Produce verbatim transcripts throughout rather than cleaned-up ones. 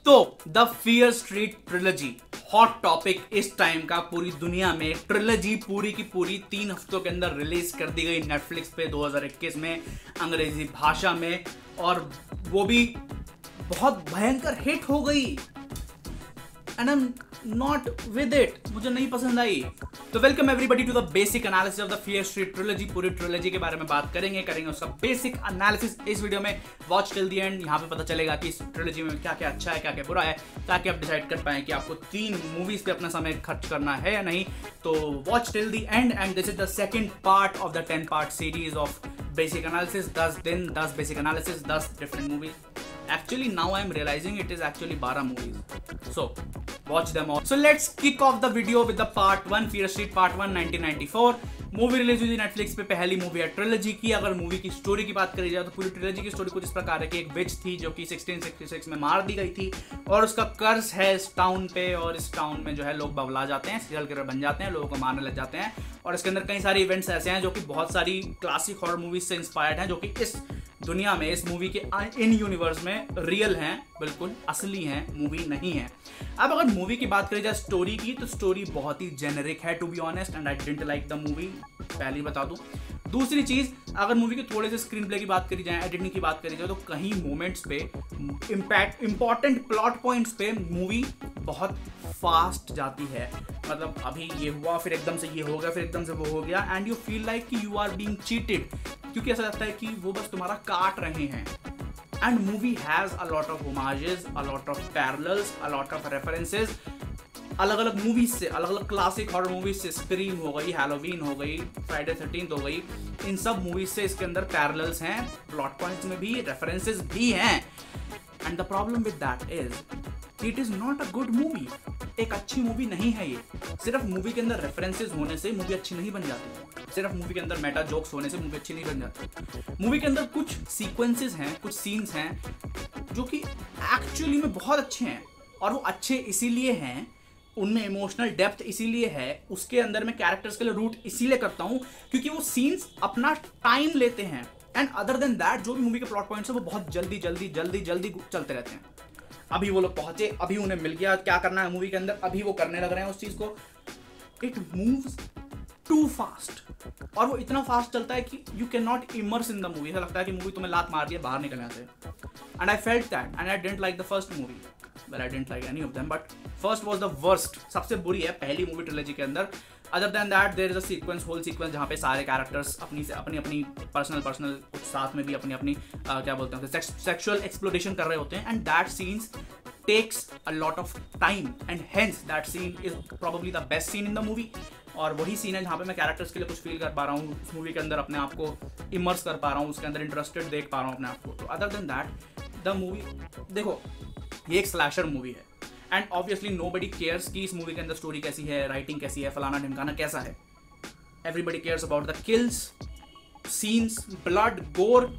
तो the fear street trilogy hot topic इस time का पूरी दुनिया में। ट्रिलॉजी पूरी की पूरी तीन हफ्तों के अंदर रिलीज कर दी गई नेटफ्लिक्स पे दो हज़ार इक्कीस में अंग्रेजी भाषा में, और वो भी बहुत भयंकर हिट हो गई। And I am not with it, मुझे नहीं पसंद आई। तो welcome everybody to the basic analysis of the fear street trilogy. पूरी ट्रिलॉजी के बारे में बात करेंगे करेंगे उसका बेसिक एनालिसिस इस वीडियो में। वॉच टिल द एंड, यहाँ पे पता चलेगा कि इस ट्रिलॉजी में क्या क्या अच्छा है क्या क्या बुरा है, ताकि आप डिसाइड कर पाएं कि आपको तीन मूवीज पे अपना समय खर्च करना है या नहीं। तो watch till the end and this is the second part of the ten part series of basic analysis. दस दिन दस बेसिक एनालिसिस, दस different movies. Actually, now I am realizing it is actually twelve movies. So, watch them all. So let's kick off the video with the part one, Fear Street Part one, nineteen ninety-four. Movie release हुई थी Netflix पे। पहली movie है trilogy की। अगर movie की story की बात करी जाए तो पूरी ट्रिलॉजी की स्टोरी कुछ इस प्रकार है कि एक विच थी जो कि सोलह सौ छियासठ में मार दी गई थी, और उसका कर्ज है इस टाउन पे, और इस टाउन में जो है लोग बवला जाते हैं, सीरियल किलर बन जाते हैं, लोगों को मारने लग जाते हैं। और इसके अंदर कई सारे इवेंट्स ऐसे हैं जो कि बहुत सारी क्लासिक हॉरर मूवीज से इंस्पायर्ड हैं, जो कि इस दुनिया में, इस मूवी के इन यूनिवर्स में रियल हैं, बिल्कुल असली हैं, मूवी नहीं है। अब अगर मूवी की बात करी जाए स्टोरी की, तो स्टोरी बहुत ही जेनरिक है to be honest, and I didn't like the movie, पहले बता दूं। दूसरी चीज, अगर मूवी के थोड़े से स्क्रीन प्ले की बात करी जाए, एडिटिंग की बात करी जाए, तो कहीं मोमेंट्स पे इम्पैक्ट इंपॉर्टेंट प्लॉट पॉइंट्स पे मूवी बहुत फास्ट जाती है। मतलब अभी ये हुआ, फिर एकदम से ये हो गया, फिर एकदम से वो हो गया, एंड यू फील लाइक कि यू आर बीइंग चीटेड, क्योंकि ऐसा लगता है कि वो बस तुम्हारा काट रहे हैं। And movie has a lot of homages, a lot of parallels, a lot of references अलग अलग मूवीज से, अलग अलग क्लासिक हॉरर मूवीज से। स्क्रीम हो गई, हैलोवीन हो गई, फ्राइडे थर्टीन्थ हो गई, इन सब मूवीज से इसके अंदर पैरेलल्स हैं, प्लॉट पॉइंट्स में भी रेफरेंसेस भी हैं। And the problem with that is it is not a good movie. एक अच्छी मूवी नहीं है ये। सिर्फ मूवी के अंदर रेफरेंसेस होने से मूवी अच्छी नहीं बन जाती, सिर्फ मूवी के अंदर मेटा जोक्स होने से मूवी अच्छी नहीं बन जाती। मूवी के अंदर कुछ सीक्वेंसेस हैं, कुछ सीन्स हैं जो कि एक्चुअली में बहुत अच्छे हैं, और वो अच्छे इसीलिए हैं, उनमें इमोशनल डेप्थ इसीलिए है, उसके अंदर मैं कैरेक्टर्स के लिए रूट इसीलिए करता हूं क्योंकि वो सीन्स अपना टाइम लेते हैं। एंड अदर देन दैट, जो भी मूवी के प्लॉट पॉइंट्स हैं वो बहुत जल्दी जल्दी जल्दी जल्दी चलते रहते हैं। अभी वो लोग पहुंचे, अभी उन्हें मिल गया क्या करना है मूवी के अंदर, अभी वो करने लग रहे हैं उस चीज को। इट मूव्स टू फास्ट, और वो इतना फास्ट चलता है कि you can not immerse in the movie. ऐसा लगता है कि मूवी तुम्हें लात मार दिया, बाहर निकलने से। And I felt that, and I didn't like the first movie, but I didn't like any of them, but first was the worst, सबसे बुरी है पहली मूवी ट्रिलॉजी के अंदर। Other than that, there is a sequence, whole sequence जहाँ पे सारे characters अपनी से अपनी अपनी पर्सनल पर्सनल कुछ साथ में भी अपनी अपनी uh, क्या बोलते हैं, सेक्सुअल एक्सप्लोरेशन कर रहे होते हैं, and that scenes takes a lot of time, and hence that scene is probably the best scene in the movie. और वही सीन है जहाँ पे मैं कैरेक्टर्स के लिए कुछ फील कर पा रहा हूँ, उस मूवी के अंदर अपने आप को इमर्स कर पा रहा हूँ, उसके अंदर इंटरेस्टेड देख पा रहा हूँ अपने आप को। तो other than that the movie, देखो ये एक स्लैशर मूवी है, एंड ऑब्वियसली नोबडी केयर्स कि इस मूवी के अंदर स्टोरी कैसी है, राइटिंग कैसी है, फलाना ढिमकाना कैसा है। Everybody cares about the kills, scenes, blood, gore.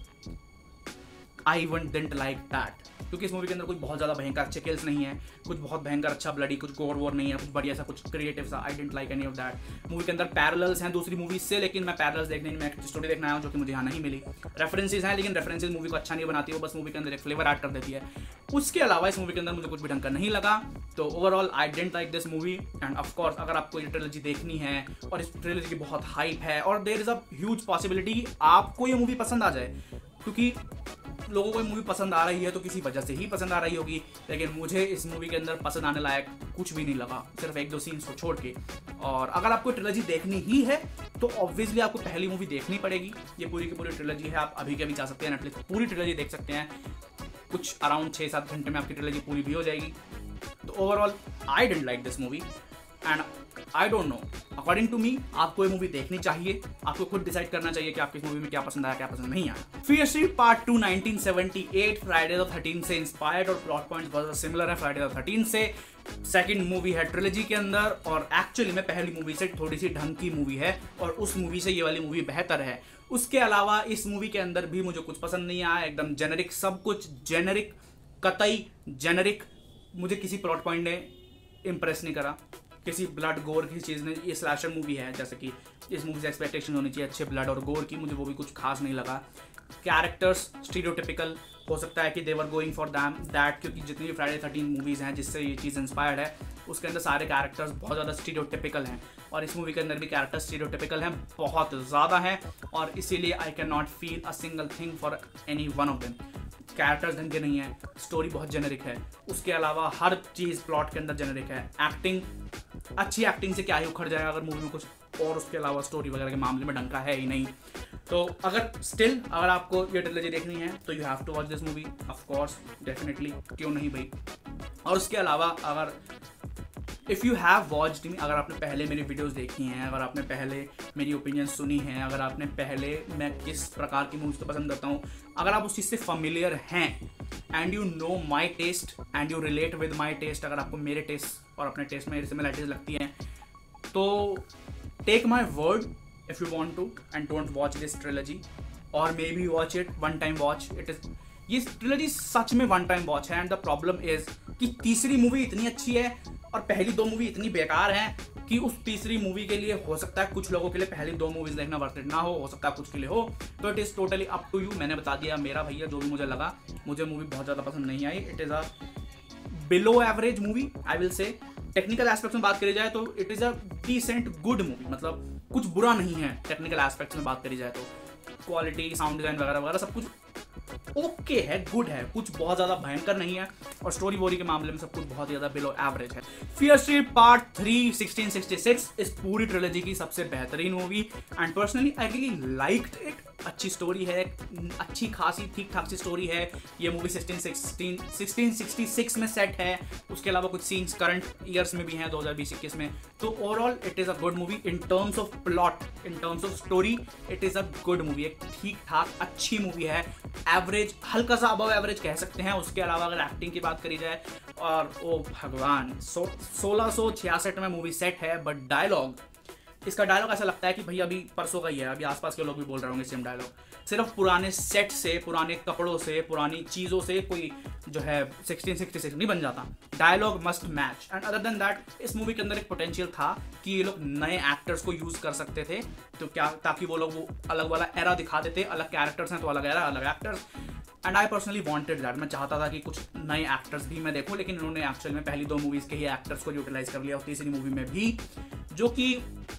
I want didn't like that, क्योंकि इस मूवी के अंदर कोई बहुत ज़्यादा भयंकर अच्छे किल्स नहीं है, कुछ बहुत भयंकर अच्छा ब्लडी, कुछ गोर वोर नहीं है, कुछ बढ़िया सा कुछ क्रिएटिव सा। I didn't like any of that. Movie के अंदर पैरेलल्स हैं दूसरी मूवीज से, लेकिन मैं पैरेलल्स देखने नहीं, मैं स्टोरी देखना आया हूँ जो कि मुझे यहाँ नहीं मिली। रेफरेंसेस हैं, लेकिन रेफरेंसेस मूवी को अच्छा नहीं बनाती, वो बस मूवी के अंदर एक फ्लेवर ऐड कर देती है। उसके अलावा इस मूवी के अंदर मुझे कुछ भी ढंग का नहीं लगा। तो overall I didn't like this movie. And of course अगर आपको ये ट्रिलॉजी देखनी है और इस ट्रिलॉजी की बहुत हाइप है, और there is a huge possibility आपको ये मूवी पसंद आ जाए, क्योंकि लोगों को ये मूवी पसंद आ रही है तो किसी वजह से ही पसंद आ रही होगी। लेकिन मुझे इस मूवी के अंदर पसंद आने लायक कुछ भी नहीं लगा, सिर्फ एक दो सीन्स को छोड़ के। और अगर आपको ट्रिलॉजी देखनी ही है तो ऑब्वियसली आपको पहली मूवी देखनी पड़ेगी। ये पूरी की पूरी ट्रिलॉजी है, आप अभी के अभी जा सकते हैं नेटफ्लिक्स, पूरी ट्रिलॉजी देख सकते हैं। कुछ अराउंड छः सात घंटे में आपकी ट्रिलॉजी पूरी भी हो जाएगी। तो overall I didn't like this movie, and I don't know, according to me आपको ये मूवी देखनी चाहिए। आपको खुद डिसाइड करना चाहिए कि आपकी इस मूवी में क्या पसंद आया, क्या पसंद नहीं आया। Fear street part two nineteen seventy eight, Friday the thirteenth से इंस्पायर्ड, और प्लॉट पॉइंट्स बहुत सिमिलर है फ्राइडे द थर्टीन्थ से। सेकंड मूवी है ट्रिलॉजी के अंदर, और एक्चुअली में पहली मूवी से थोड़ी सी ढंग की मूवी है, और उस मूवी से ये वाली मूवी बेहतर है। उसके अलावा इस मूवी के अंदर भी मुझे कुछ पसंद नहीं आया, एकदम जेनरिक, सब कुछ जेनरिक, कतई जेनरिक। मुझे किसी प्लॉट पॉइंट ने इम्प्रेस नहीं करा, किसी ब्लड गोर की चीज़ ने। ये स्लैशर मूवी है, जैसे कि इस मूवी से एक्सपेक्टेशन होनी चाहिए अच्छे ब्लड और गोर की, मुझे वो भी कुछ खास नहीं लगा। कैरेक्टर्स स्टीरियोटिपिकल, हो सकता है कि they were going for them that, क्योंकि जितनी भी फ्राइडे थर्टीन मूवीज़ हैं जिससे ये चीज़ इंस्पायर्ड है, उसके अंदर सारे कैरेक्टर्स बहुत ज़्यादा स्टीरियोटिपिकल हैं, और इस मूवी के अंदर भी कैरेक्टर्स स्टीरियोटिपिकल हैं, बहुत ज़्यादा हैं, और इसीलिए I can not feel a single thing for any one of them. Characters ढंग के नहीं है, स्टोरी बहुत जेनरिक है, उसके अलावा हर चीज़ प्लॉट के अंदर जेनरिक है। एक्टिंग, अच्छी एक्टिंग से क्या ही उखड़ जाएगा अगर मूवी में कुछ और उसके अलावा स्टोरी वगैरह के मामले में ढंग का है ही नहीं। तो अगर स्टिल अगर आपको ये ट्रिलॉजी देखनी है तो you have to watch this movie, of course, definitely, क्यों नहीं भाई। और उसके अलावा अगर if you have watched me, अगर आपने पहले मेरी वीडियोस देखी हैं, अगर आपने पहले मेरी ओपिनियन सुनी है, अगर आपने पहले मैं किस प्रकार की मूवीज़ को पसंद करता हूँ, अगर आप उस चीज़ से फैमिलियर हैं and you know my taste and you relate with my taste, अगर आपको मेरे टेस्ट और अपने टेस्ट में सिमिलरिटीज लगती हैं, तो take my word if you want to and don't watch this trilogy, और maybe watch it one time watch. It is, ये ट्रिलॉजी सच में वन टाइम वॉच है। एंड द प्रॉब्लम इज़ कि तीसरी मूवी इतनी अच्छी है और पहली दो मूवी इतनी बेकार हैं कि उस तीसरी मूवी के लिए हो सकता है कुछ लोगों के लिए पहली दो मूवीज देखना वर्थ इट ना हो, हो सकता है कुछ के लिए हो, तो it is totally up to you. मैंने बता दिया मेरा भैया जो भी मुझे लगा, मुझे मूवी बहुत ज़्यादा पसंद नहीं आई। It is a below average movie, I will say. Technical aspects में बात करी जाए तो it is a decent good movie, मतलब कुछ बुरा नहीं है टेक्निकल एस्पेक्ट्स में बात करी जाए तो। क्वालिटी, साउंड डिज़ाइन वगैरह वगैरह सब कुछ ओके है, गुड है, कुछ बहुत ज़्यादा भयंकर नहीं है, और स्टोरी वोरी के मामले में सब कुछ बहुत ज़्यादा बिलो एवरेज है। Fear street part three sixteen sixty six इस पूरी ट्रिलॉजी की सबसे बेहतरीन movie, and personally I really liked it. अच्छी स्टोरी है, अच्छी खासी ठीक ठाक सी स्टोरी है। ये मूवी सिक्सटीन सिक्सटी सिक्स में सेट है, उसके अलावा कुछ सीन्स करंट ईयर्स में भी हैं, दो हज़ार बीस इक्कीस में। तो overall it is a good movie in terms of plot, in terms of story, it is a good movie, एक ठीक ठाक अच्छी मूवी है। एवरेज, हल्का सा अबव एवरेज कह सकते हैं। उसके अलावा अगर एक्टिंग की बात करी जाए, और ओ भगवान, सो सोलह सौ छियासठ में मूवी सेट है, बट डायलॉग, इसका डायलॉग ऐसा लगता है कि भाई अभी परसों का ही है, अभी आसपास के लोग भी बोल रहे होंगे सेम डायलॉग। सिर्फ पुराने सेट से, पुराने कपड़ों से, पुरानी चीज़ों से कोई जो है सिक्सटीन सिक्सटी सिक्स नहीं बन जाता। Dialogue must match, and other than that इस मूवी के अंदर एक पोटेंशियल था कि ये लोग नए एक्टर्स को यूज़ कर सकते थे, तो क्या, ताकि वो लोग वो अलग वाला एरा दिखा देते। अलग कैरेक्टर्स हैं तो अलग एरा, अलग actors, and I personally wanted that. मैं चाहता था कि कुछ नए एक्टर्स भी मैं देखूं, लेकिन उन्होंने एक्चुअल में पहली दो मूवीज़ के ही एक्टर्स को यूटिलाइज कर लिया, और तीसरी मूवी में भी, जो कि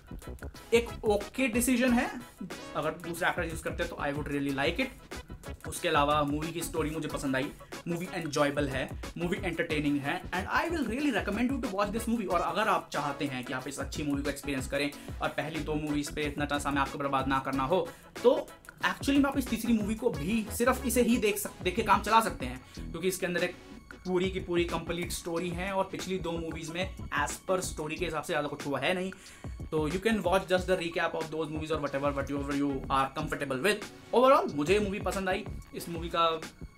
एक ओके डिसीजन है। अगर दूसरे एक्टर यूज़ करते तो I would really like it. उसके अलावा मूवी की स्टोरी मुझे पसंद आई, मूवी एंजॉयबल है, मूवी एंटरटेनिंग है, and I will really recommend you to watch this movie. और अगर आप चाहते हैं कि आप इस अच्छी मूवी को एक्सपीरियंस करें और पहली दो मूवीज़ पे इतना समय आपको बर्बाद ना करना हो, तो एक्चुअली में आप इस तीसरी मूवी को भी सिर्फ इसे ही देख सक देख के काम चला सकते हैं, क्योंकि इसके अंदर एक पूरी की पूरी कंप्लीट स्टोरी है, और पिछली दो मूवीज़ में एज पर स्टोरी के हिसाब से ज़्यादा कुछ हुआ है नहीं। तो you can watch just the recap of those movies और whatever what you you are comfortable with. Overall मुझे मूवी पसंद आई। इस मूवी का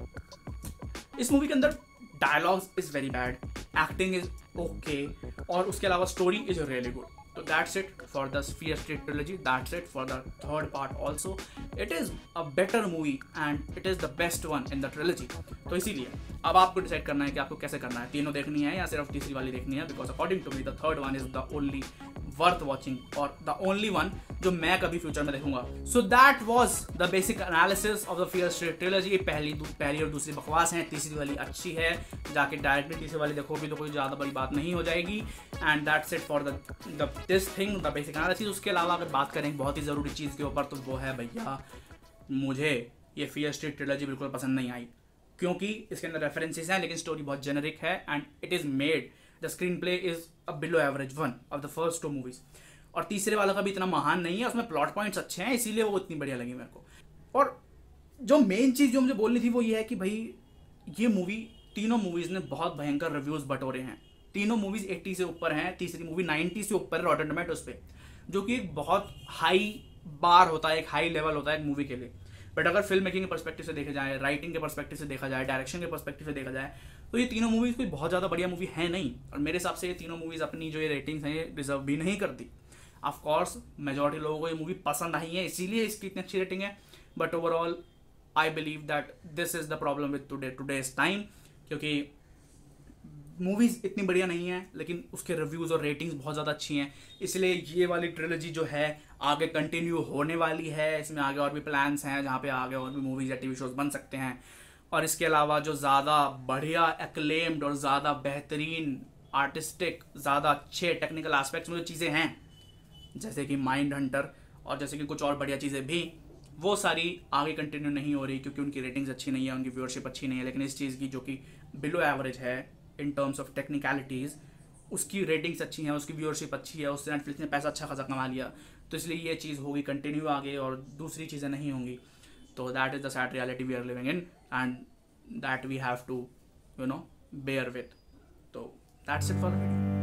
इस मूवी के अंदर dialogues is very bad, acting is okay, और उसके अलावा story is really good. So that's it for the Fear Street trilogy. That's it for the third part also. It is a better movie and it is the best one in the trilogy. तो इसीलिए अब आपको decide करना है कि आपको कैसे करना है, तीनों देखनी है या सिर्फ तीसरी वाली देखनी है, because according to me the third one is the only worth watching और द ओनली वन जो मैं कभी फ्यूचर में देखूंगा। So that was the basic analysis of the fear street trilogy. पहली पहली और दूसरी बकवास है, तीसरी वाली अच्छी है, जाके डायरेक्टली तीसरी वाली देखोगे तो कोई ज़्यादा बड़ी बात नहीं हो जाएगी। And that's it for the this thing, the basic analysis. उसके अलावा अगर बात करें बहुत ही ज़रूरी चीज़ के ऊपर, तो वो है भैया, मुझे ये फियर स्ट्रीट ट्रिलॉजी बिल्कुल पसंद नहीं आई, क्योंकि इसके अंदर रेफरेंसेस हैं लेकिन स्टोरी बहुत जेनरिक है, and it is made, the screenplay is a below average one of the first two movies, और तीसरे वाला का भी इतना महान नहीं है, उसमें प्लॉट पॉइंट्स अच्छे हैं, इसीलिए वो इतनी बढ़िया लगी मेरे को। और जो मेन चीज़ जो मुझे बोलनी थी वो ये है कि भाई ये मूवी, तीनों मूवीज़ ने बहुत भयंकर रिव्यूज़ बटोरे हैं, तीनों मूवीज़ अस्सी से ऊपर हैं, तीसरी मूवी नब्बे से ऊपर है रॉटन टोमेटोज़ पे, जो कि एक बहुत हाई बार होता है, एक हाई लेवल होता है एक मूवी के लिए। बट अगर फिल्म मेकिंग के पर्सपेक्टिव से देखा जाए, राइटिंग के पर्सपेक्टिव से देखा जाए, डायरेक्शन के पर्सपेक्टिव से देखा जाए, तो ये तीनों मूवीज़ कोई बहुत ज़्यादा बढ़िया मूवी है नहीं, और मेरे हिसाब से ये तीनों मूवीज़ अपनी जो ये रेटिंग्स हैं ये डिजर्व भी नहीं करती। ऑफ कोर्स मेजॉरिटी लोगों को ये मूवी पसंद आई है, इसीलिए इसकी इतनी अच्छी रेटिंग है, but overall I believe that this is the problem with today today's time, क्योंकि मूवीज़ इतनी बढ़िया नहीं है लेकिन उसके रिव्यूज़ और रेटिंग्स बहुत ज़्यादा अच्छी हैं, इसलिए ये वाली ट्रिलॉजी जो है आगे कंटिन्यू होने वाली है। इसमें आगे और भी प्लान्स हैं जहाँ पे आगे और भी मूवीज़ या टीवी शोज़ बन सकते हैं, और इसके अलावा जो ज़्यादा बढ़िया एक्लेम्ड और ज़्यादा बेहतरीन आर्टिस्टिक ज़्यादा अच्छे टेक्निकल एस्पेक्ट्स में जो चीज़ें हैं, जैसे कि माइंड हंटर और जैसे कि कुछ और बढ़िया चीज़ें भी, वो सारी आगे कंटिन्यू नहीं हो रही क्योंकि उनकी रेटिंग्स अच्छी नहीं है, उनकी व्यूअरशिप अच्छी नहीं है। लेकिन इस चीज़ की जो कि बिलो एवरेज है इन टर्म्स ऑफ टेक्निकलिटीज़, उसकी रेटिंग्स अच्छी हैं, उसकी व्यूअरशिप अच्छी है, उससे नेटफ्लिक्स ने पैसा अच्छा खासा कमा लिया। तो इसलिए ये चीज़ होगी कंटिन्यू आगे और दूसरी चीज़ें नहीं होंगी। तो that is the sad reality we are living in and that we have to you know bear with. तो that's it for the video.